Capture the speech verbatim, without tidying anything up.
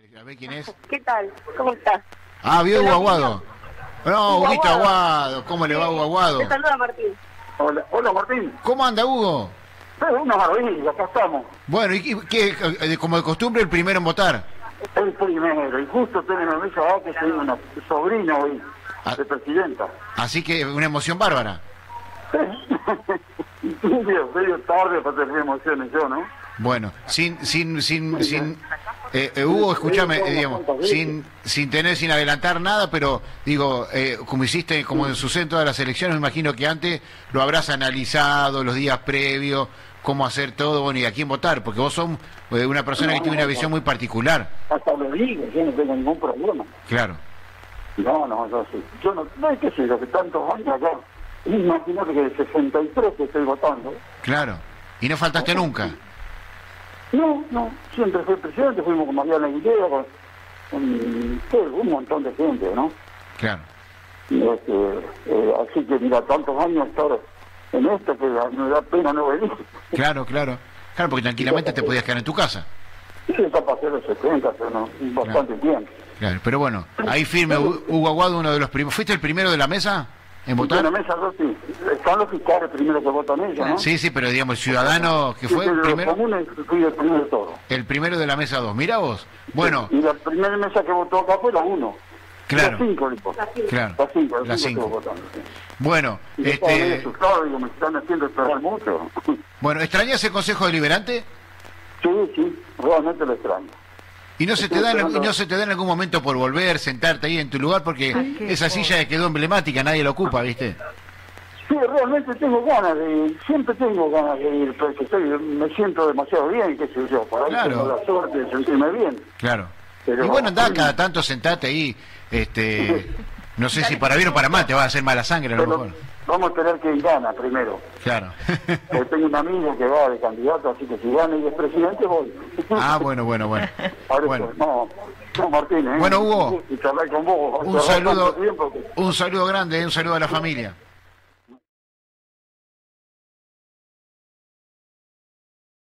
A ver quién es. ¿Qué tal? ¿Cómo estás? Ah, vio Hugo Aguado. No, Hugo Huguito Aguado. Aguado. ¿Cómo le va, Hugo Aguado? Te saluda Martín. Hola, hola Martín. ¿Cómo anda, Hugo? Eh, una maravilla, acá estamos. Bueno, ¿y qué, qué, como de costumbre, el primero en votar? El primero, y justo tenemos en mesa abajo que soy una sobrina hoy, Ah. de presidenta. Así que una emoción bárbara. medio, medio tarde para tener emociones yo, ¿no? Bueno, sin, sin, sin, sin, eh, eh, Hugo, escúchame, eh, digamos, sin, sin tener, sin adelantar nada, pero digo, eh, como hiciste, como sucede en todas las elecciones, me imagino que antes lo habrás analizado los días previos, cómo hacer todo, bueno, y a quién votar, porque vos sos eh, una persona que tiene una visión muy particular. Hasta lo digo, yo no tengo ningún problema. Claro. No, no, yo sí. Yo no, no es que sé, lo que tantos años acá. Imagínate que de sesenta y tres que estoy votando. Claro. Y no faltaste nunca. No, no, siempre fui presidente, fuimos con Mariana Aguilera, con, con sí, un montón de gente, ¿no? Claro. Y este, eh, así que mira, tantos años estar en esto que me da pena no venir. Claro, claro. Claro, porque tranquilamente te podías quedar en tu casa. Sí, está para hacer los setenta, pero no, bastante tiempo. Claro, pero bueno, ahí firme Hugo Aguado, uno de los primeros. ¿Fuiste el primero de la mesa en votar? En la mesa dos, sí. Están los fiscales primero que votan ellos, ¿no? Sí, sí, pero digamos, el ciudadano que fue Sí, el pero primero, los comunes fui el primero de todo. el primero de la mesa dos. Mira vos. Bueno, Y la primera mesa que votó acá fue la uno. claro, La cinco, dijo. claro, La cinco, la la cinco cinco. estuvo votando, sí. Bueno, Y yo estaba medio este, asustado, digo, me están haciendo esperar mucho. bueno, ¿extrañas el Consejo Deliberante? Sí, sí, realmente lo extraño. Y no se te da, en- y no se te da en algún momento por volver, sentarte ahí en tu lugar, porque esa silla quedó emblemática, nadie la ocupa, ¿viste? Sí, realmente tengo ganas de ir, siempre tengo ganas de ir, porque estoy, me siento demasiado bien, qué sé yo, para Claro. ahí tengo la suerte de sentirme bien. Claro. Pero- Y bueno, andá cada tanto, sentate ahí, este, no sé si para bien o para mal, te va a hacer mala sangre a lo Pero mejor. vamos a tener que ir gana primero. Claro. Porque tengo un amigo que va de candidato, así que si gana y es presidente, voy. Ah, bueno, bueno, bueno. Por eso, Bueno, no, no, Martín, ¿eh? Bueno, Hugo. Y charlar con vos. un charlar saludo, tanto tiempo que- un saludo grande, un saludo a la familia.